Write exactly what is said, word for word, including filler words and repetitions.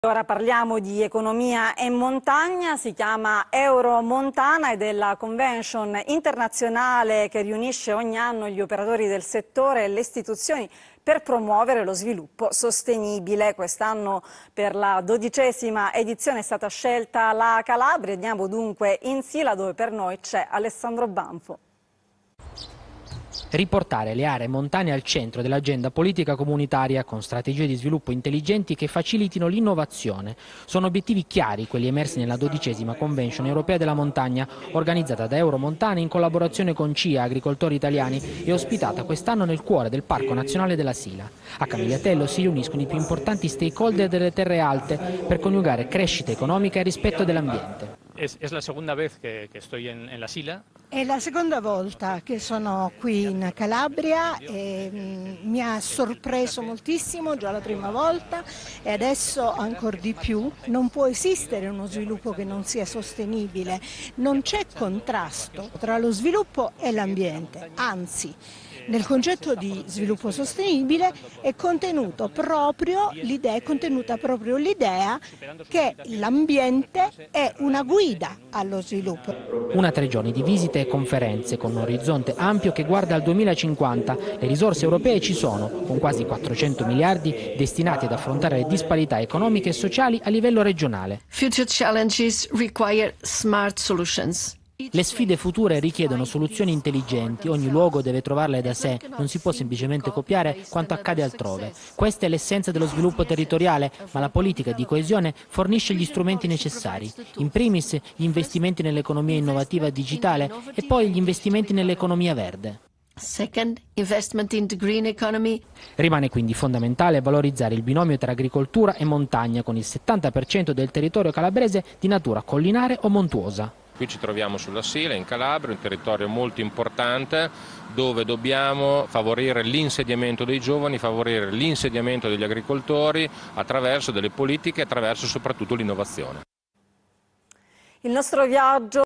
Ora parliamo di economia e montagna, si chiama Euromontana ed è la convention internazionale che riunisce ogni anno gli operatori del settore e le istituzioni per promuovere lo sviluppo sostenibile. Quest'anno per la dodicesima edizione è stata scelta la Calabria. Andiamo dunque in Sila dove per noi c'è Alessandro Banfo. Riportare le aree montane al centro dell'agenda politica comunitaria con strategie di sviluppo intelligenti che facilitino l'innovazione. Sono obiettivi chiari quelli emersi nella dodicesima Convention Europea della Montagna, organizzata da Euromontana in collaborazione con C I A Agricoltori Italiani e ospitata quest'anno nel cuore del Parco Nazionale della Sila. A Camigliatello si riuniscono i più importanti stakeholder delle terre alte per coniugare crescita economica e rispetto dell'ambiente. Es, es la segunda vez que, que estoy en, en la Sila. È la seconda volta che sono qui in Calabria e mh, mi ha sorpreso moltissimo già la prima volta e adesso ancora di più. Non può esistere uno sviluppo che non sia sostenibile, non c'è contrasto tra lo sviluppo e l'ambiente, anzi nel concetto di sviluppo sostenibile è contenuto proprio l'idea, è contenuta proprio l'idea che l'ambiente è una guida allo sviluppo. Una tre giorni di visite e conferenze con un orizzonte ampio che guarda al duemilacinquanta. Le risorse europee ci sono, con quasi quattrocento miliardi destinati ad affrontare le disparità economiche e sociali a livello regionale. Future challenges require smart solutions. Le sfide future richiedono soluzioni intelligenti, ogni luogo deve trovarle da sé, non si può semplicemente copiare quanto accade altrove. Questa è l'essenza dello sviluppo territoriale, ma la politica di coesione fornisce gli strumenti necessari. In primis gli investimenti nell'economia innovativa digitale e poi gli investimenti nell'economia verde. Second, investment in the green economy. Rimane quindi fondamentale valorizzare il binomio tra agricoltura e montagna, con il settanta per cento del territorio calabrese di natura collinare o montuosa. Qui ci troviamo sulla Sila, in Calabria, un territorio molto importante dove dobbiamo favorire l'insediamento dei giovani, favorire l'insediamento degli agricoltori attraverso delle politiche e attraverso soprattutto l'innovazione. Il nostro viaggio